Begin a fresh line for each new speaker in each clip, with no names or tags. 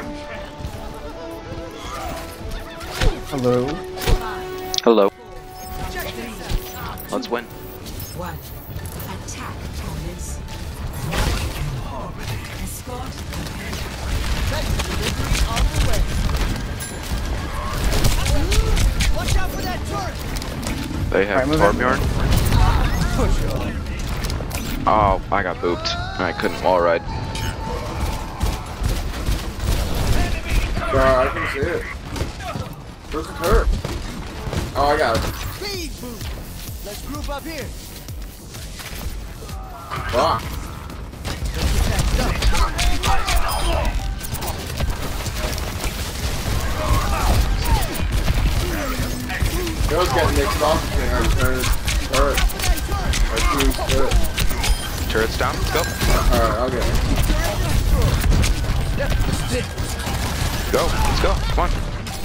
Hello.
Hello. Let's win.
One. Attack opponents. Escort.
On the way. Watch out for that turret.
They have
Alright,
Torbjorn. Oh, I got booped. I couldn't wall ride.
I can see it. Where's the turret? Oh, I got it.
Speed boost. Let's group up here.
Fuck. Joe's getting mixed off between our turret. Our team's turret.
Turret's down. Let's go.
Alright, I'll get it.
Go. Let's go. Come on.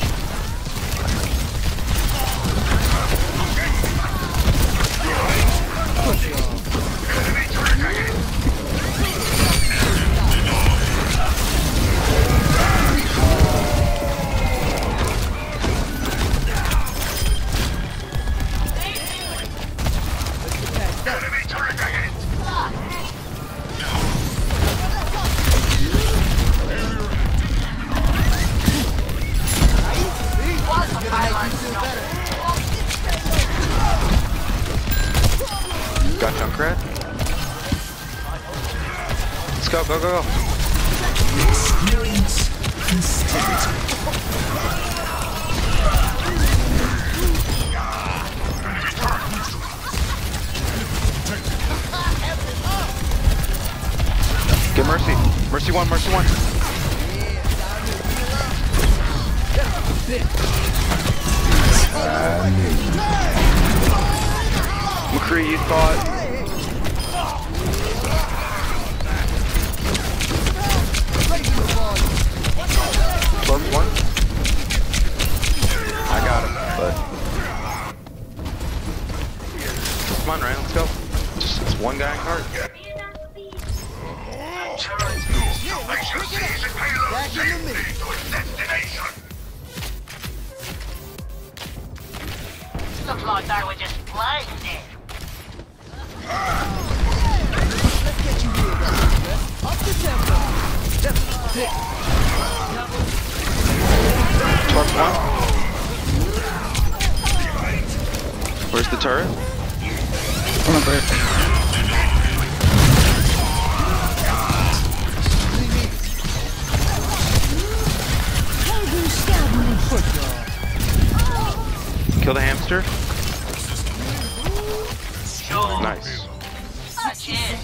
Got Junkrat. Let's go, go, go, go.
Experience instability.
Get Mercy. Mercy one, Mercy one. McCree, you thought. Close one. I got him, but. Come on, Ryan, let's go. It's one guy in cart.
Back in the middle.
Looks like they were just playing there.
Let's get you here, guys. Up the tempo.
Torps one. Where's the turret?
Come on, Bert.
Kill the hamster. Nice.
Oh, cheers.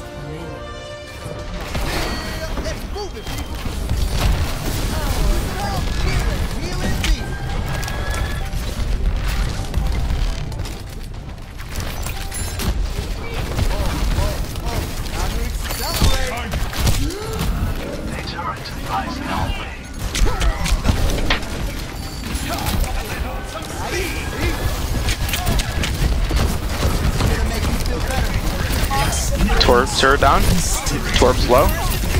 Let's move it, people. Wheel and beat. Time to accelerate.
Torps are down. Torps low.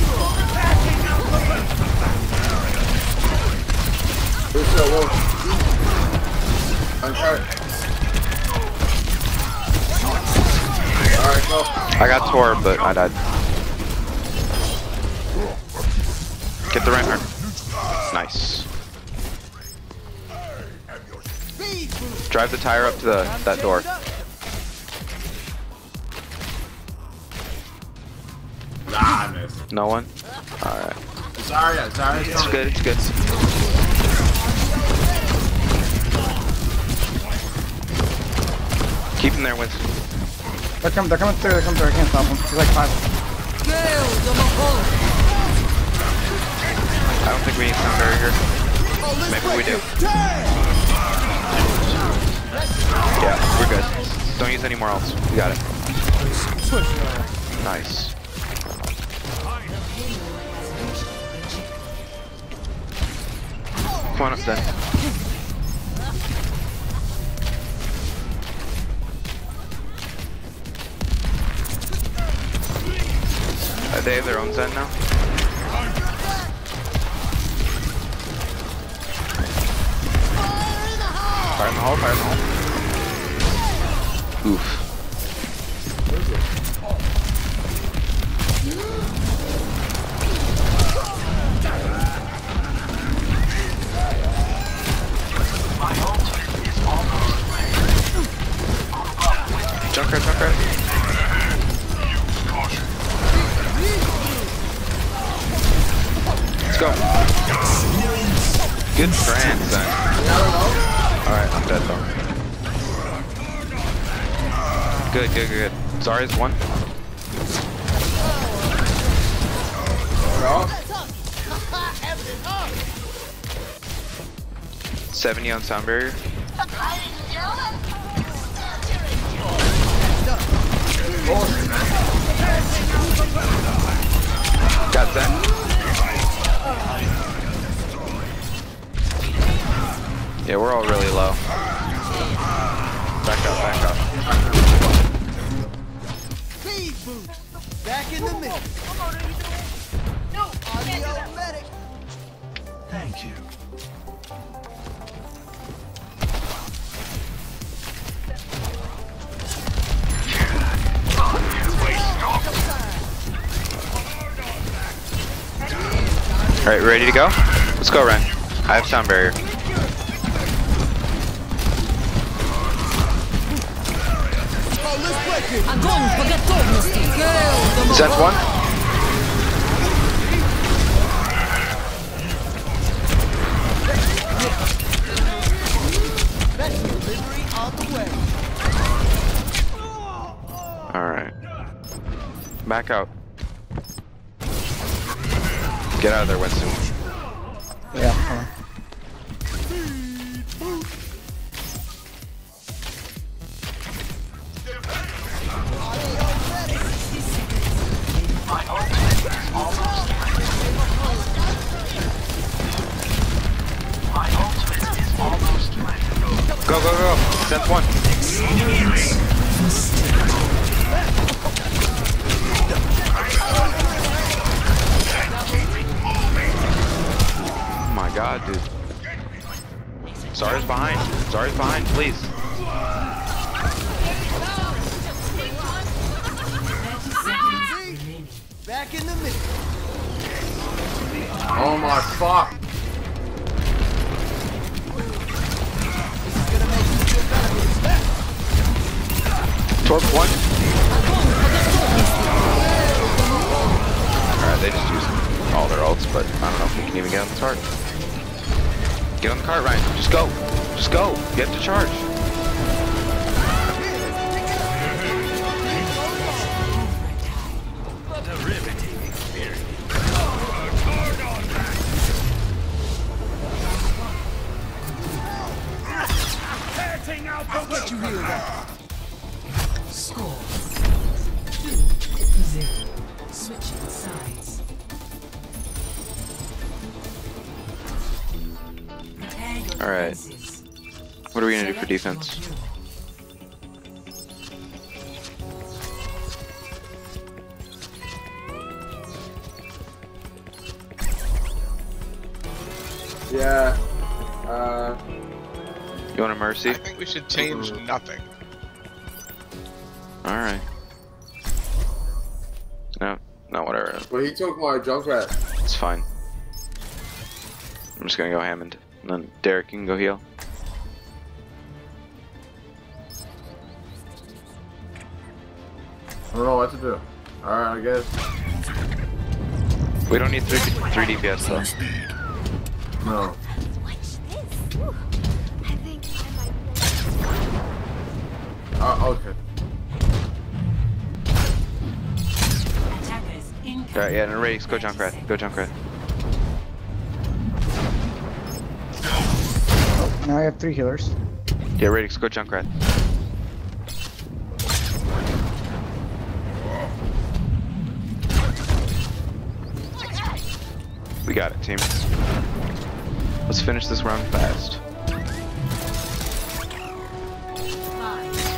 Where's that wolf? I'm turret. Alright, go.
I got Torb, but I died. Get the Reinhardt. Nice.
Speed boost.
Drive the tire up to that door.
Nah, I missed.
No one? Alright.
Sorry.
It's good, it's good. Keep him there, Winston.
They're coming through, I can't stop them. There's like 5.
I don't think we need sound barrier. Maybe we do. Yeah, we're good. Don't use any more else. We got it. Nice. Come on up then. They have their own Zen now. the hole, fire in the hole. Oof.
Where is it?
Junkrat. Let's go. Good friend, son. Alright, I'm dead though. Good. Zarya's one.
No.
70 on sound barrier. Got that. Yeah, we're all really low. Back up.
Speed boost. Back in the middle. Audio medic.
Thank you.
Alright, ready to go? Let's go, Ren. I have sound barrier.
Огонь по готовности!
Zen's one.
Delivery on the way.
Alright. Back out. Get out of there, Winston.
Yeah, hold on.
Go. Zen's one. Oh my god, dude. Zarya's behind, please.
Back in the middle.
Oh my fuck.
Torp one. Alright, they just used all their ults, but I don't know if we can even get on the cart. Get on the cart, Ryan. Just go. You have to charge.
I'll get you healed up.
Score 2-0. Switching sides. Prepare your
Alright.
defenses.
What are we gonna do for
Select your
defense?
hero.
Yeah.
You want a mercy?
I think we should change nothing.
Alright. No, whatever.
But he took my Junkrat.
It's fine. I'm just gonna go Hammond. And then Derek, you can go heal.
I don't know what to do. Alright, I guess.
We don't need 3 DPS though.
No. Okay.
Attackers in.
Alright, yeah, no Radix, go Junkrat.
Now I have 3 healers.
Yeah, Radix, go Junkrat. We got it, team. Let's finish this round fast.
5, 4,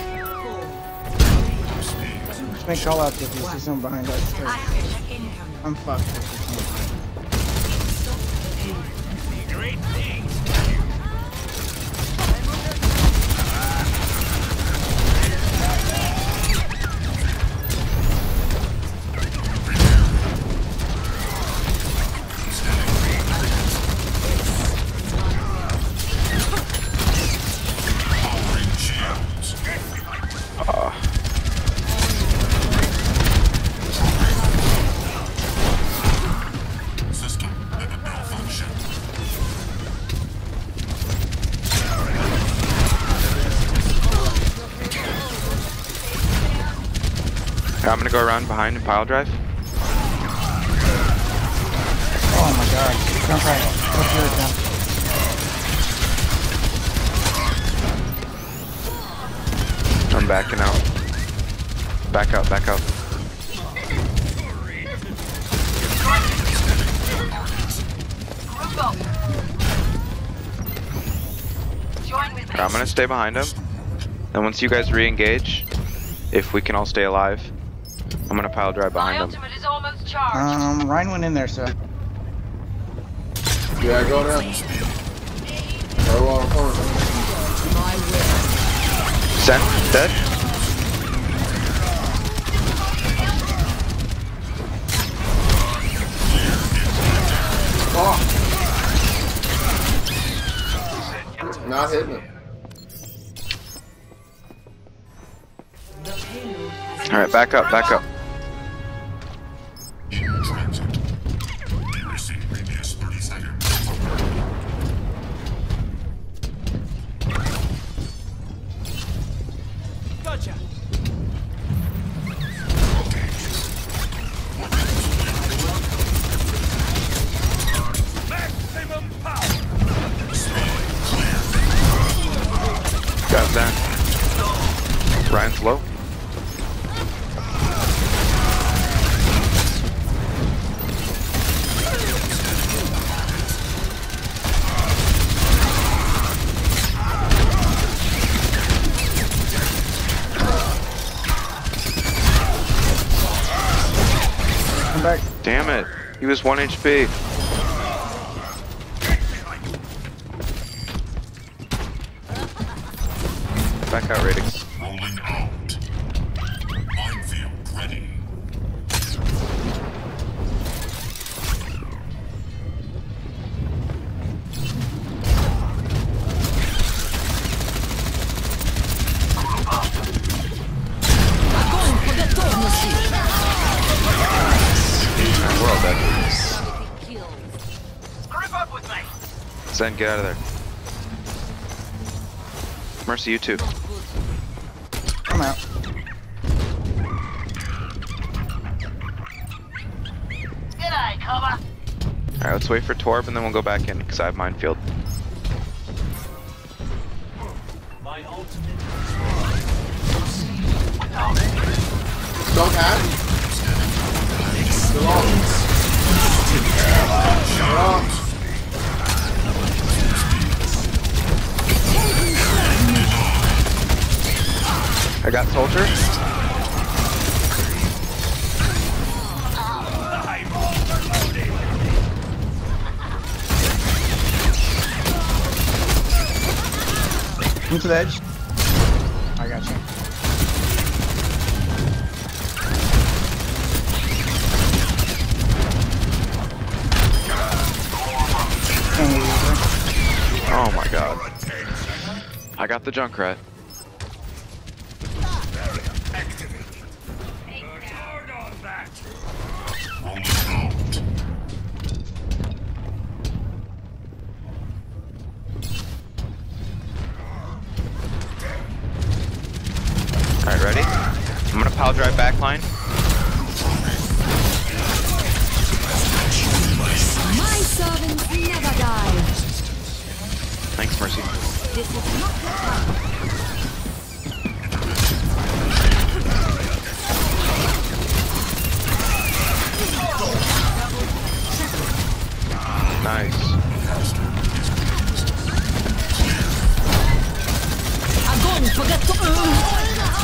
Just make call outs if you see someone behind us. I'm fucked.
I'm gonna go around behind and pile drive.
Oh my god. Jump right. Let's do it, jump.
I'm backing out. Back out, back out.
Join with me.
I'm gonna stay behind him. And once you guys re-engage, if we can all stay alive, I'm gonna pile drive
My
behind him.
ultimate is almost charged.
Ryan went in there, so.
Yeah, go now. Go on corner.
Sen, dead.
Oh. Not hitting him.
Alright, back up, back up.
Gotcha.
Got that. Ryan's low.
Come back.
Damn it. He was 1 HP. Back out, Radix.
Rolling out. Minefield ready.
Огонь по готовности!
We're all dead.
Group up with me.
Zen, get out of there. Mercy, you too.
I'm out.
G'day, cover.
Alright, let's wait for Torb and then we'll go back in because I have minefield.
Don't have. Still on.
I got soldier.
Move to the edge. I got you.
Oh my god. I got the Junkrat.
Rolling out.
Alright, ready? I'm gonna pile drive backline.
My servants never die.
Thanks, Mercy.
This is not the time.
Nice.
Огонь по готовности!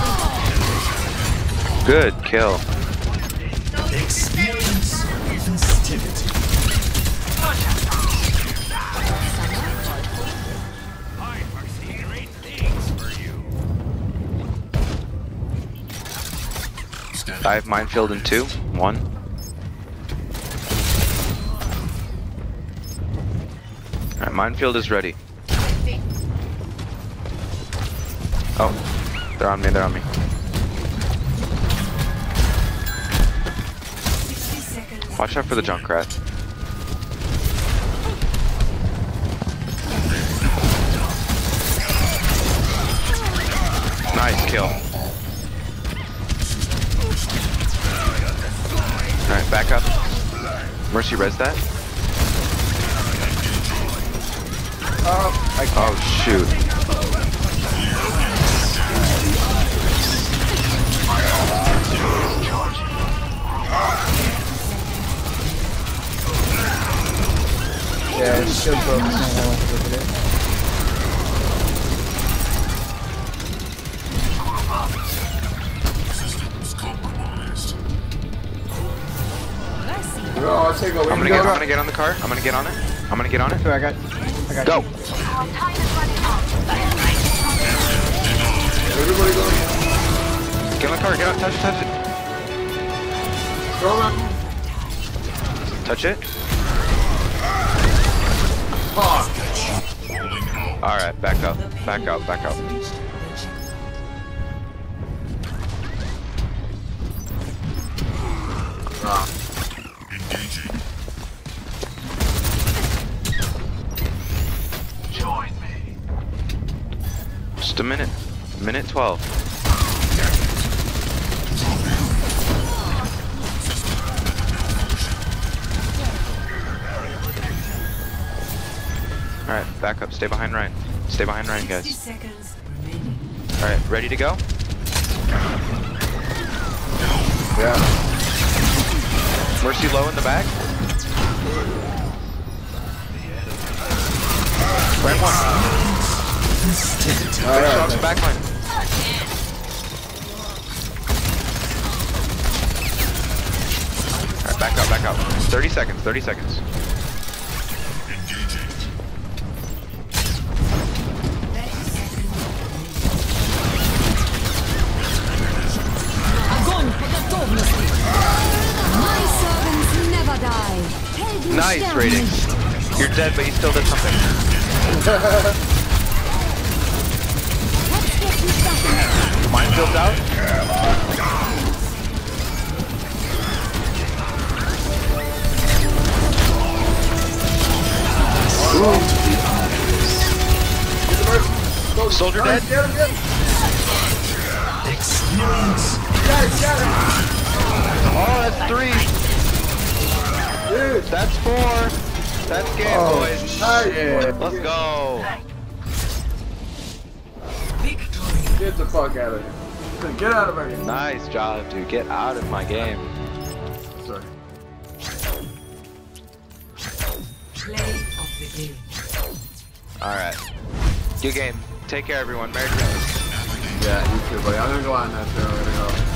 Good kill.
Experience festivity.
I have minefield in 2. 1. Alright, minefield is ready. Oh, they're on me, they're on me.
60 seconds.
Watch out for the Junkrat. Nice kill. Mercy, res that. Oh shoot.
Yeah, it's still broke. I want to look at it.
Systems compromised.
No, I'll take over.
I'm gonna get on the cart. I'm gonna get on it. I'm gonna get on it.
So I got
Go.
you.
Everybody go.
Get on the cart. Get on. Touch it. Touch it.
Throw him.
Touch it.
Fuck.
All right. Back up. Back up. Back up.
Engaging.
Join me.
Just a minute. Minute 12. All right. Back up. Stay behind Ryan. Stay behind Ryan,
60
guys.
seconds remaining.
All right. Ready to go?
Yeah.
Mercy low in the back. Right one. Finish off the back line. Alright, back up, back up. 30 seconds, 30 seconds.
Engaging.
Огонь по готовности! My servants never die. Helden
Nice,
sterben
Radix.
nicht.
You're dead, but you still did something. Minefield's out. Soldier dead.
Get him, get him.
Experience.
Got him.
Oh, that's 3.
Dude.
That's 4. That's game, boys.
Nice.
Let's go.
Victory.
Get the fuck out of here. Get out of here.
Nice job, dude. Get out of my game.
Sorry.
Play of the game.
Alright. Good game. Take care, everyone. Merry Christmas.
Yeah, you too, buddy. I'm gonna go out now, too. I'm gonna go.